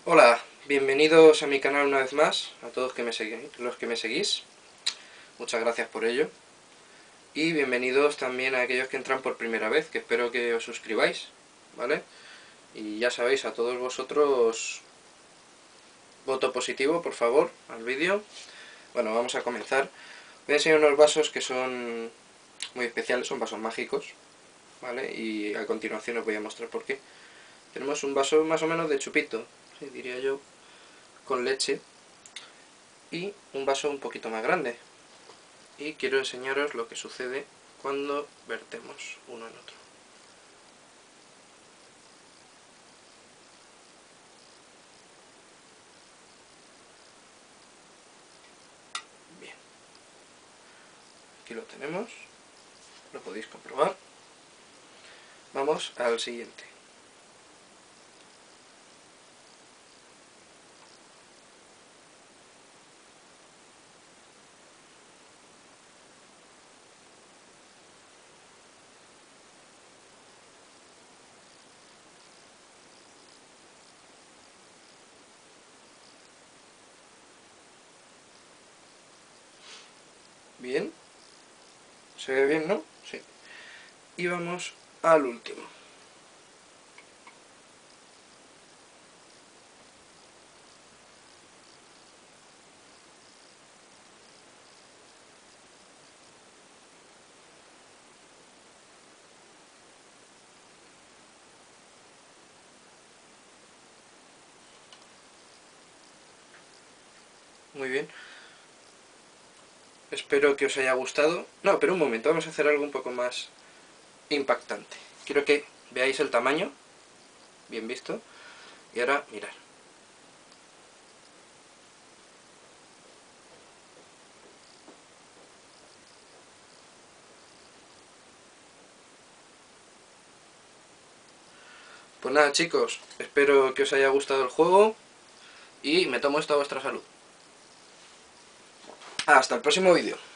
Hola, bienvenidos a mi canal una vez más, a todos los que me seguís, muchas gracias por ello. Y bienvenidos también a aquellos que entran por primera vez, que espero que os suscribáis, ¿vale? Y ya sabéis, a todos vosotros, voto positivo, por favor, al vídeo. Bueno, vamos a comenzar. Voy a enseñar unos vasos que son muy especiales, son vasos mágicos, ¿vale? Y a continuación os voy a mostrar por qué. Tenemos un vaso más o menos de chupito, sí, diría yo, con leche, y un vaso un poquito más grande. Y quiero enseñaros lo que sucede cuando vertemos uno en otro. Bien, aquí lo tenemos, lo podéis comprobar. Vamos al siguiente. Bien, se ve bien, ¿no? Sí. Y vamos al último. Muy bien. Espero que os haya gustado. No, pero un momento, vamos a hacer algo un poco más impactante. Quiero que veáis el tamaño, bien visto. Y ahora, mirad. Pues nada, chicos, espero que os haya gustado el juego y me tomo esto a vuestra salud. Hasta el próximo vídeo.